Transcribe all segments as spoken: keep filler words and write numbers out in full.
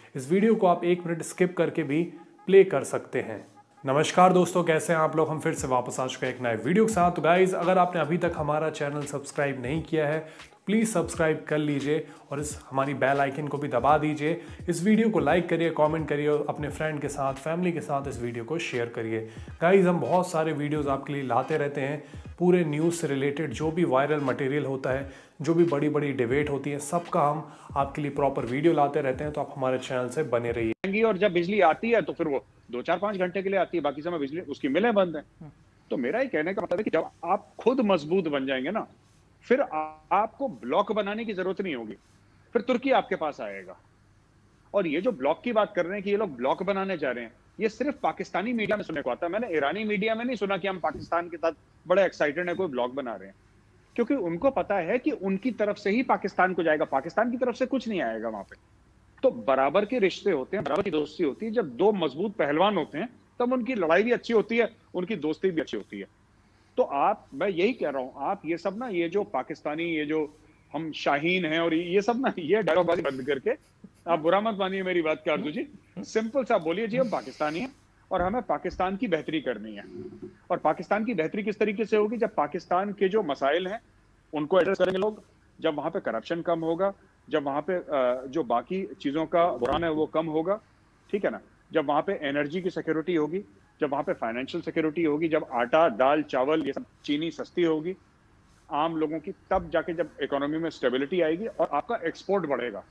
इस वीडियो को आप एक मिनट स्किप करके भी प्ले कर सकते हैं। नमस्कार दोस्तों, कैसे हैं आप लोग। हम फिर से वापस आ चुके हैं एक नए वीडियो के साथ। तो गाइज, अगर आपने अभी तक हमारा चैनल सब्सक्राइब नहीं किया है तो प्लीज़ सब्सक्राइब कर लीजिए और इस हमारी बेल आइकन को भी दबा दीजिए। इस वीडियो को लाइक करिए, कमेंट करिए और अपने फ्रेंड के साथ, फैमिली के साथ इस वीडियो को शेयर करिए। गाइज, हम बहुत सारे वीडियोस आपके लिए लाते रहते हैं, पूरे न्यूज़ से रिलेटेड जो भी वायरल मटेरियल होता है, जो भी बड़ी बड़ी डिबेट होती है, सबका हम आपके लिए प्रॉपर वीडियो लाते रहते हैं। तो आप हमारे चैनल से बने रहिए। और जब बिजली आती है तो फिर वो दो चार पांच घंटे के लिए आती है, बाकी समय बिजली उसकी मिलें बंद है। तो मेरा ये कहने का मतलब है कि जब आप खुद मजबूत बन जाएंगे ना, फिर आपको ब्लॉक बनाने की जरूरत नहीं होगी, फिर तुर्की आपके पास आएगा। और ये जो ब्लॉक की बात कर रहे हैं कि ये लोग ब्लॉक बनाने जा रहे हैं, ये सिर्फ पाकिस्तानी मीडिया में सुनने को आता है। मैंने ईरानी मीडिया में नहीं सुना कि हम पाकिस्तान के साथ बड़े एक्साइटेड है, कोई ब्लॉक बना रहे हैं, क्योंकि उनको पता है कि उनकी तरफ से ही पाकिस्तान को जाएगा, पाकिस्तान की तरफ से कुछ नहीं आएगा वहां पे। तो बराबर के रिश्ते होते हैं, बराबर की दोस्ती होती है। जब दो मजबूत पहलवान होते हैं तब उनकी लड़ाई भी अच्छी होती है, उनकी दोस्ती भी अच्छी होती है। तो आप, मैं यही कह रहा हूं, आप ये सब ना, ये जो पाकिस्तानी, ये जो हम शाहीन हैं और ये सब ना, ये डायलॉगबाजी बंद करके, आप बुरा मत मानिए मेरी बात का आरजू जी, सिंपल सा बोलिए जी हम पाकिस्तानी हैं और हमें पाकिस्तान की बेहतरी करनी है। और पाकिस्तान की बेहतरी किस तरीके से होगी? जब पाकिस्तान के जो मसाइल हैं उनको एड्रेस करेंगे लोग, जब वहां पे करप्शन कम होगा, जब वहां पे जो बाकी चीजों का बुरान है वो कम होगा, ठीक है ना, जब वहां पे एनर्जी की सिक्योरिटी होगी, जब वहां पे फाइनेंशियल सिक्योरिटी होगी, जब आटा, दाल, चावल, ये सब, चीनी सस्ती होगी आम लोगों की, तब जाके जब इकोनॉमी में स्टेबिलिटी आएगी और आपका एक्सपोर्ट बढ़ेगा।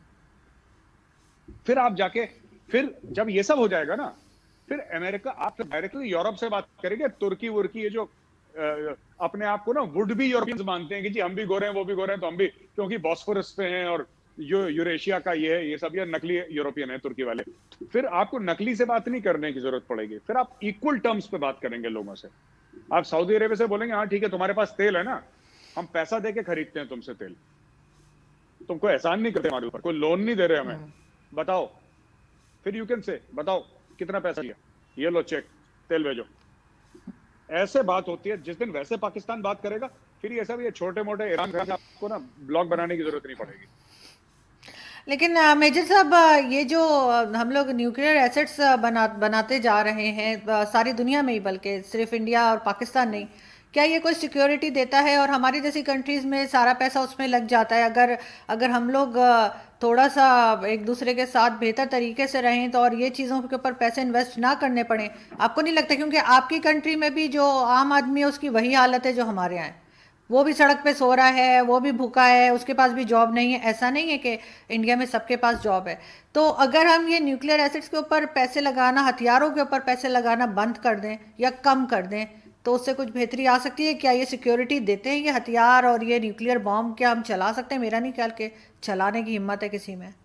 फिर आप जाके, फिर जब ये सब हो जाएगा ना, फिर अमेरिका, आप डायरेक्टली यूरोप से बात करेंगे। तुर्की वुर्की, ये जो अपने आप को ना वुड भी यूरोपियंस मानते हैं कि जी हम भी गोरे हैं, वो भी गोरे हैं, तो हम भी, क्योंकि बॉस्फोरस पे हैं और जो यूरेशिया का ये है, ये सब ये नकली यूरोपियन है तुर्की वाले। फिर आपको नकली से बात नहीं करने की जरूरत पड़ेगी, फिर आप इक्वल टर्म्स पे बात करेंगे लोगों से। आप सऊदी अरेबिया से बोलेंगे हाँ ठीक है, तुम्हारे पास तेल है ना, हम पैसा देके खरीदते हैं तुमसे तेल, तुमको एहसान नहीं करते हमारे ऊपर, कोई लोन नहीं दे रहे हमें, बताओ। फिर यू कैन से, बताओ कितना पैसा लिया, ये लो चेक, तेल भेजो। ऐसे बात होती है। जिस दिन वैसे पाकिस्तान बात करेगा, फिर ये सब ये छोटे मोटे ईरान का आपको ना ब्लॉक बनाने की जरूरत नहीं पड़ेगी। लेकिन मेजर साहब, ये जो हम लोग न्यूक्लियर एसेट्स बना बनाते जा रहे हैं सारी दुनिया में ही, बल्कि सिर्फ इंडिया और पाकिस्तान नहीं, क्या ये कोई सिक्योरिटी देता है? और हमारी जैसी कंट्रीज़ में सारा पैसा उसमें लग जाता है। अगर अगर हम लोग थोड़ा सा एक दूसरे के साथ बेहतर तरीके से रहें तो, और ये चीज़ों के ऊपर पैसे इन्वेस्ट ना करने पड़े, आपको नहीं लगता? क्योंकि आपकी कंट्री में भी जो आम आदमी है उसकी वही हालत है जो हमारे यहाँ है। वो भी सड़क पे सो रहा है, वो भी भूखा है, उसके पास भी जॉब नहीं है। ऐसा नहीं है कि इंडिया में सबके पास जॉब है। तो अगर हम ये न्यूक्लियर एसिड्स के ऊपर पैसे लगाना, हथियारों के ऊपर पैसे लगाना बंद कर दें या कम कर दें, तो उससे कुछ बेहतरी आ सकती है? क्या ये सिक्योरिटी देते हैं ये हथियार और ये न्यूक्लियर बॉम्ब? क्या हम चला सकते हैं? मेरा नहीं ख्याल के चलाने की हिम्मत है किसी में।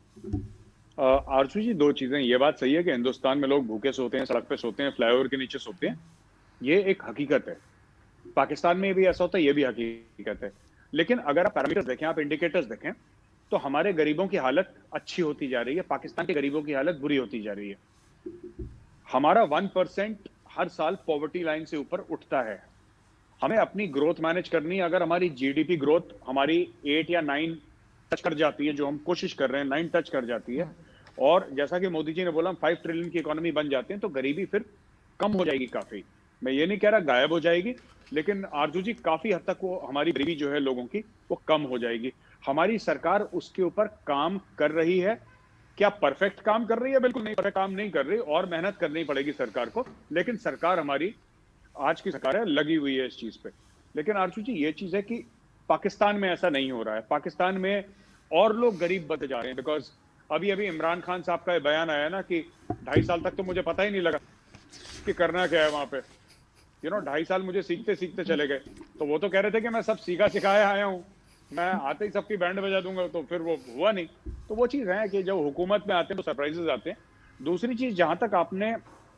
आरजू जी, दो चीजें, ये बात सही है कि हिंदुस्तान में लोग भूखे सोते हैं, सड़क पे सोते हैं, फ्लाईओवर के नीचे सोते हैं, ये एक हकीकत है। पाकिस्तान में भी ऐसा होता है, ये भी हकीकत है। लेकिन अगर आप पैरामीटर्स देखें, आप इंडिकेटर्स देखें, तो हमारे गरीबों की हालत अच्छी होती जा रही है, पाकिस्तान के गरीबों की हालत बुरी होती जा रही है। हमारा वन परसेंट हर साल पॉवर्टी लाइन से ऊपर उठता है। हमें अपनी ग्रोथ मैनेज करनी है। अगर हमारी जीडीपी ग्रोथ हमारी एट या नाइन टच कर जाती है, जो हम कोशिश कर रहे हैं, नाइन टच कर जाती है, और जैसा कि मोदी जी ने बोला हम फाइव ट्रिलियन की इकोनॉमी बन जाते हैं, तो गरीबी फिर कम हो जाएगी काफी। मैं ये नहीं कह रहा गायब हो जाएगी, लेकिन आरजू जी काफी हद तक वो हमारी गरीबी जो है लोगों की, वो कम हो जाएगी। हमारी सरकार उसके ऊपर काम कर रही है। क्या परफेक्ट काम कर रही है? बिल्कुल नहीं, परफेक्ट काम नहीं कर रही, और मेहनत करनी पड़ेगी सरकार को। लेकिन सरकार हमारी आज की सरकार है, लगी हुई है इस चीज पे। लेकिन आरजू जी, ये चीज है कि पाकिस्तान में ऐसा नहीं हो रहा है। पाकिस्तान में और लोग गरीब बनते जा रहे हैं, बिकॉज अभी अभी इमरान खान साहब का बयान आया ना कि ढाई साल तक तो मुझे पता ही नहीं लगा कि करना क्या है वहां पे। यू नो, ढाई साल मुझे सीखते सीखते चले गए। तो वो तो कह रहे थे कि मैं सब सीखा सिखाया आया हूँ, मैं आते ही सबकी बैंड बजा दूंगा, तो फिर वो हुआ नहीं। तो वो चीज है कि जब हुकूमत में आते हैं तो सरप्राइजेस आते हैं। दूसरी चीज, जहां तक आपने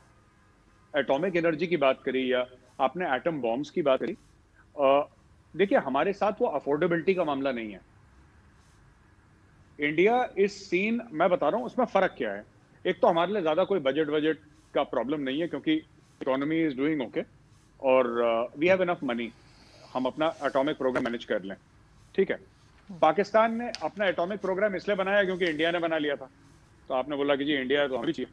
एटॉमिक एनर्जी की बात करी या आपने एटम बॉम्ब्स की बात करी, देखिए हमारे साथ वो अफोर्डेबिलिटी का मामला नहीं है। इंडिया इस सीन, मैं बता रहा हूं उसमें फर्क क्या है। एक तो हमारे लिए ज्यादा कोई बजट बजट का प्रॉब्लम नहीं है, क्योंकि इकोनॉमी इज डूइंग ओके और वी हैव इनफ मनी, हम अपना एटॉमिक प्रोग्राम मैनेज कर लें, ठीक है। पाकिस्तान ने अपना एटॉमिक प्रोग्राम इसलिए बनाया क्योंकि इंडिया ने बना लिया था। तो आपने बोला कि जी इंडिया है तो हमें चाहिए।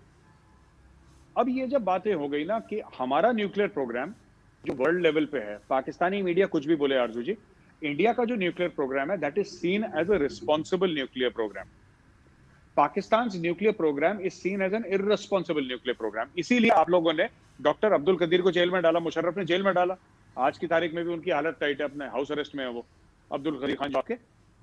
अब ये जब बातें हो गई ना कि हमारा न्यूक्लियर प्रोग्राम जो वर्ल्ड लेवल पे है, पाकिस्तानी मीडिया कुछ भी बोले आरजू जी, इंडिया का जो न्यूक्लियर प्रोग्राम है that is seen as a responsible nuclear program. Pakistan nuclear program is seen as an irresponsible nuclear program. इसीलिए आप लोगों ने डॉक्टर अब्दुल कदीर को जेल में डाला, मुशर्रफ ने जेल में डाला, आज की तारीख में भी उनकी हालत टाइट है, अपने हाउस अरेस्ट में है वो अब्दुल कदीर खान जो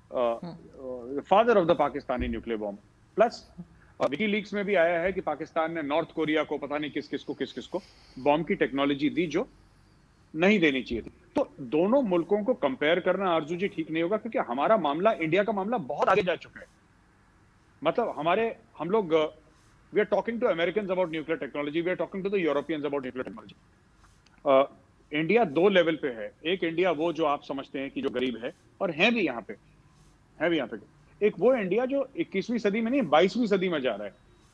के father of the Pakistani nuclear bomb. Plus WikiLeaks में भी आया है कि पाकिस्तान ने नॉर्थ कोरिया को पता नहीं किस किस को किस किस को बॉम्ब की टेक्नोलॉजी दी जो नहीं देनी चाहिए थी। तो दोनों मुल्कों को कंपेयर करना आरजू जी ठीक नहीं होगा, क्योंकि हमारा मामला, इंडिया का मामला बहुत आगे जा चुका है। मतलब हमारे हम लोग we are talking to American about nuclear technology, we are talking to the Europeans about nuclear technology. India दो लेवल पे है। एक इंडिया वो जो आप समझते हैं कि जो गरीब है, और है भी यहाँ पे है भी यहाँ पे एक वो इंडिया जो इक्कीसवीं सदी में नहीं बाईसवीं सदी में जा रहा है,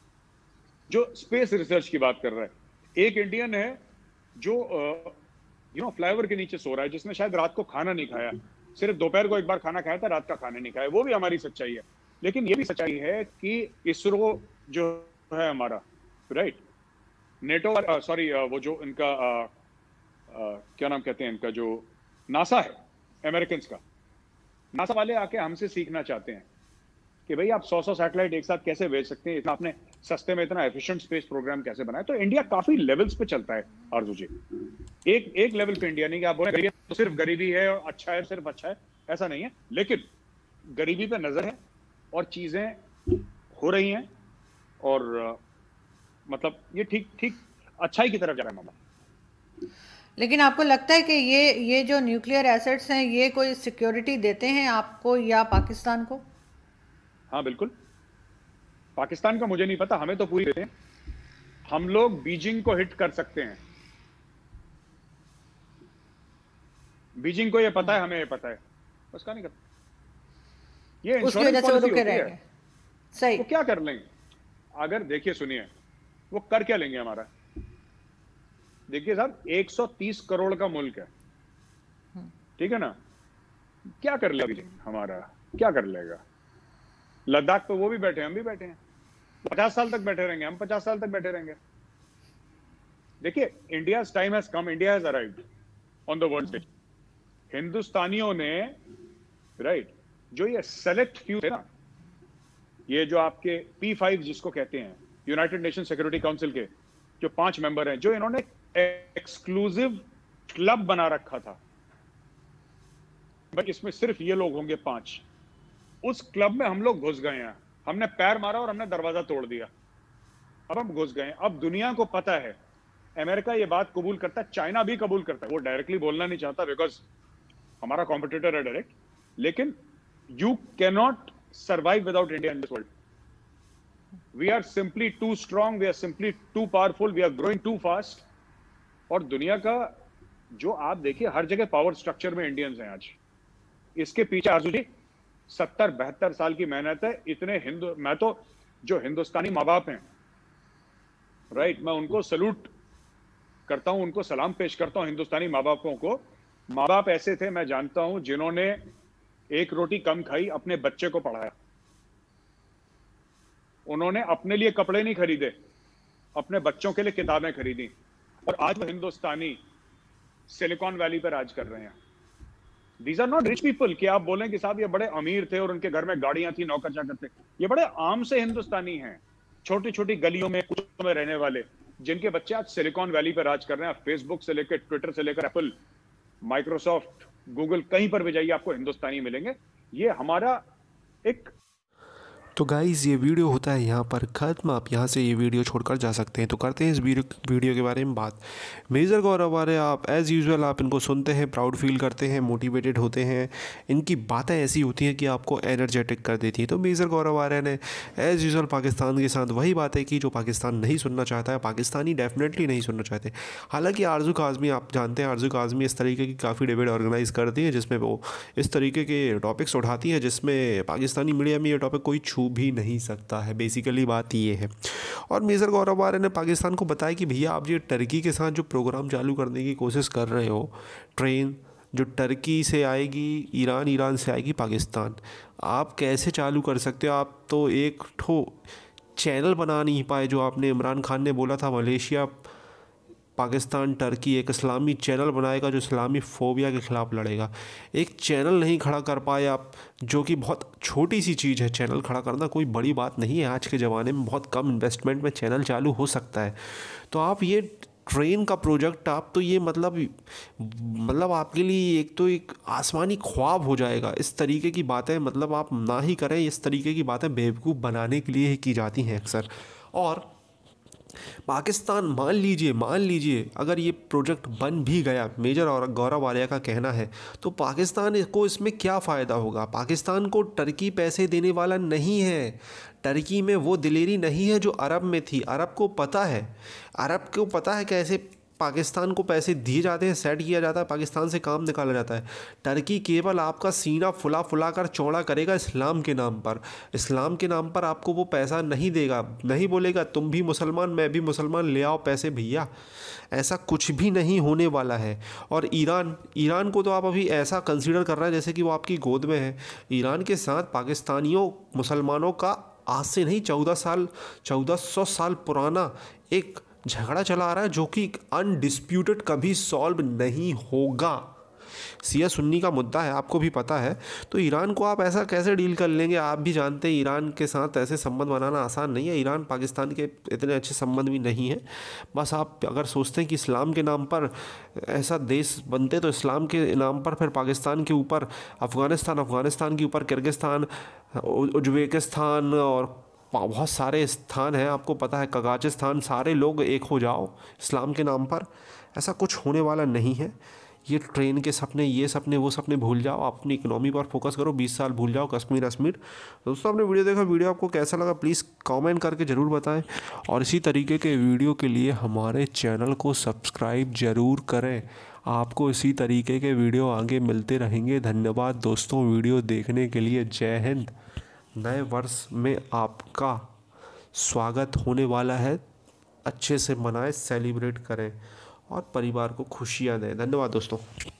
जो स्पेस रिसर्च की बात कर रहा है। एक इंडियन है जो यू नो फ्लाईओवर के नीचे सो रहा है, जिसने शायद रात को खाना नहीं खाया, सिर्फ दोपहर को एक बार खाना खाया था, रात का खाना नहीं खाया। वो भी हमारी सच्चाई है। लेकिन ये भी सच्चाई है कि इसरो जो है हमारा, राइट, नेटो सॉरी वो जो इनका आ, आ, क्या नाम कहते हैं इनका, जो नासा है अमेरिकन का, नासा वाले आके हमसे सीखना चाहते हैं कि भाई आप सौ सौ सैटेलाइट एक साथ कैसे भेज सकते हैं, इतना आपने सस्ते में इतना एफिशिएंट स्पेस प्रोग्राम कैसे बनाया। तो इंडिया काफी लेवल्स पे चलता है आरजू जी। एक एक लेवल पे इंडिया नहीं कि आप बोले गरीबी तो सिर्फ गरीबी है और अच्छा है, सिर्फ अच्छा है, ऐसा नहीं है। लेकिन गरीबी पे नजर है और चीजें हो रही हैं, और आ, मतलब ये ठीक ठीक अच्छाई की तरफ जा रहा है मामला। लेकिन आपको लगता है कि ये ये जो न्यूक्लियर एसेट्स हैं ये कोई सिक्योरिटी देते हैं आपको या पाकिस्तान को? हाँ बिल्कुल, पाकिस्तान का मुझे नहीं पता, हमें तो पूरी देते हैं। हम लोग बीजिंग को हिट कर सकते हैं, बीजिंग को ये पता है, हमें ये पता है, उसका नहीं करता। ये उसकी वजह से वो रुके रहेंगे। सही, वो क्या कर लेंगे? अगर देखिए सुनिए, वो कर क्या लेंगे हमारा? देखिए साहब, एक सौ तीस करोड़ का मुल्क है, ठीक है ना? क्या कर लेगा हमारा? क्या कर लेगा? लद्दाख पे वो भी बैठे हैं, हम भी बैठे हैं, पचास साल तक बैठे रहेंगे, हम पचास साल तक बैठे रहेंगे। देखिए, India time has come, India has arrived on the world stage. हिंदुस्तानियों ने, राइट right, जो ये सेलेक्ट फ्यू थे ना, ये जो आपके पी फाइव जिसको कहते हैं, यूनाइटेड नेशन सिक्योरिटी काउंसिल के जो पांच मेंबर हैं, जो इन्होंने एक्सक्लूसिव क्लब बना रखा था, भाई इसमें सिर्फ ये लोग होंगे पांच। उस क्लब में हम लोग घुस गए हैं, हमने पैर मारा और हमने दरवाजा तोड़ दिया, अब हम घुस गए। अब दुनिया को पता है, अमेरिका ये बात कबूल करता है, चाइना भी कबूल करता है। वो डायरेक्टली बोलना नहीं चाहता बिकॉज हमारा कॉम्पिटिटर है डायरेक्ट, लेकिन you can not survive without India in this world. We are simply too strong, we are simply too powerful, we are growing too fast. और दुनिया का जो आप देखिए, हर जगह पावर स्ट्रक्चर में इंडियंस हैं आज। इसके पीछे आरजू जी सत्तर बहत्तर साल की मेहनत है। इतने हिंदू, मैं तो जो हिंदुस्तानी माँ बाप हैं, राइट, मैं उनको सल्यूट करता हूं, उनको सलाम पेश करता हूं, हिंदुस्तानी माँ बापों को। माँ बाप ऐसे थे, मैं जानता हूं, जिन्होंने एक रोटी कम खाई, अपने बच्चे को पढ़ाया। उन्होंने अपने लिए कपड़े नहीं खरीदे, अपने बच्चों के लिए किताबें खरीदी। और आज वो हिंदुस्तानी सिलिकॉन वैली पर राज कर रहे हैं। These are not rich people कि आप बोलें कि साहब ये बड़े अमीर थे और उनके घर में गाड़ियां थी, नौकर चाकर थे। ये बड़े आम से हिंदुस्तानी हैं, छोटी छोटी गलियों में, कुछ में रहने वाले, जिनके बच्चे आज सिलिकॉन वैली पर राज कर रहे हैं। फेसबुक से लेकर, ट्विटर से लेकर, एप्पल, माइक्रोसॉफ्ट, गूगल, कहीं पर भी जाइए आपको हिंदुस्तानी मिलेंगे। ये हमारा एक तो गाइज़ ये वीडियो होता है यहाँ पर ख़त्म। आप यहाँ से ये वीडियो छोड़कर जा सकते हैं। तो करते हैं इस वीडियो वीडियो के बारे में बात। मेजर गौरव आर्य, आप एज़ यूजुअल आप इनको सुनते हैं, प्राउड फील करते हैं, मोटिवेटेड होते हैं, इनकी बातें ऐसी होती हैं कि आपको एनर्जेटिक कर देती हैं। तो मेजर गौरव आर्य ने एज़ यूजुअल पाकिस्तान के साथ वही बातें की जो पाकिस्तान नहीं सुनना चाहता है, पाकिस्तानी डेफिनेटली नहीं सुनना चाहते। हालाँकि आरजू काज़मी, आप जानते हैं आरजू काज़मी इस तरीके की काफ़ी डिबेट ऑर्गेनाइज़ करती है, जिसमें वो इस तरीके के टॉपिक्स उठाती हैं जिसमें पाकिस्तानी मीडिया में ये टॉपिक कोई छू भी नहीं सकता है। बेसिकली बात ये है। और मेजर गौरव आर्य ने पाकिस्तान को बताया कि भैया आप ये टर्की के साथ जो प्रोग्राम चालू करने की कोशिश कर रहे हो, ट्रेन जो टर्की से आएगी ईरान, ईरान से आएगी पाकिस्तान, आप कैसे चालू कर सकते हो? आप तो एक ठो चैनल बना नहीं पाए। जो आपने इमरान खान ने बोला था मलेशिया पाकिस्तान टर्की एक इस्लामी चैनल बनाएगा जो इस्लामी फ़ोबिया के ख़िलाफ़ लड़ेगा, एक चैनल नहीं खड़ा कर पाए आप, जो कि बहुत छोटी सी चीज़ है। चैनल खड़ा करना कोई बड़ी बात नहीं है, आज के ज़माने में बहुत कम इन्वेस्टमेंट में चैनल चालू हो सकता है। तो आप ये ट्रेन का प्रोजेक्ट आप तो ये मतलब मतलब आपके लिए एक तो एक आसमानी ख्वाब हो जाएगा। इस तरीके की बातें मतलब आप ना ही करें, इस तरीके की बातें बेवकूफ़ बनाने के लिए ही की जाती हैं अक्सर। और पाकिस्तान मान लीजिए मान लीजिए अगर ये प्रोजेक्ट बन भी गया, मेजर और गौरव आर्या का कहना है, तो पाकिस्तान को इसमें क्या फ़ायदा होगा? पाकिस्तान को टर्की पैसे देने वाला नहीं है, टर्की में वो दिलेरी नहीं है जो अरब में थी। अरब को पता है, अरब को पता है कैसे पाकिस्तान को पैसे दिए जाते हैं, सेट किया जाता है, पाकिस्तान से काम निकाला जाता है। टर्की केवल आपका सीना फुला फुला कर चौड़ा करेगा इस्लाम के नाम पर। इस्लाम के नाम पर आपको वो पैसा नहीं देगा, नहीं बोलेगा तुम भी मुसलमान मैं भी मुसलमान, ले आओ पैसे भैया। ऐसा कुछ भी नहीं होने वाला है। और ईरान ईरान को तो आप अभी ऐसा कंसीडर कर रहे हैं जैसे कि वो आपकी गोद में है। ईरान के साथ पाकिस्तानियों मुसलमानों का आज से नहीं चौदह साल चौदह सौ साल पुराना एक झगड़ा चला आ रहा है जो कि अनडिस्प्यूटेड कभी सॉल्व नहीं होगा। सिया सुन्नी का मुद्दा है, आपको भी पता है। तो ईरान को आप ऐसा कैसे डील कर लेंगे? आप भी जानते हैं ईरान के साथ ऐसे संबंध बनाना आसान नहीं है। ईरान पाकिस्तान के इतने अच्छे संबंध भी नहीं हैं। बस आप अगर सोचते हैं कि इस्लाम के नाम पर ऐसा देश बनते तो इस्लाम के नाम पर फिर पाकिस्तान के ऊपर अफ़गानिस्तान अफ़गानिस्तान के ऊपर किर्गिस्तान उज्बेकिस्तान और बहुत सारे स्थान हैं, आपको पता है कजाकिस्तान, सारे लोग एक हो जाओ इस्लाम के नाम पर। ऐसा कुछ होने वाला नहीं है। ये ट्रेन के सपने, ये सपने वो सपने भूल जाओ, आप अपनी इकोनॉमी पर फोकस करो। बीस साल भूल जाओ कश्मीर अश्मीर। दोस्तों आपने वीडियो देखा, वीडियो आपको कैसा लगा प्लीज़ कमेंट करके ज़रूर बताएं। और इसी तरीके के वीडियो के लिए हमारे चैनल को सब्सक्राइब ज़रूर करें। आपको इसी तरीके के वीडियो आगे मिलते रहेंगे। धन्यवाद दोस्तों वीडियो देखने के लिए। जय हिंद। नए वर्ष में आपका स्वागत होने वाला है, अच्छे से मनाएं, सेलिब्रेट करें और परिवार को खुशियां दें। धन्यवाद दोस्तों।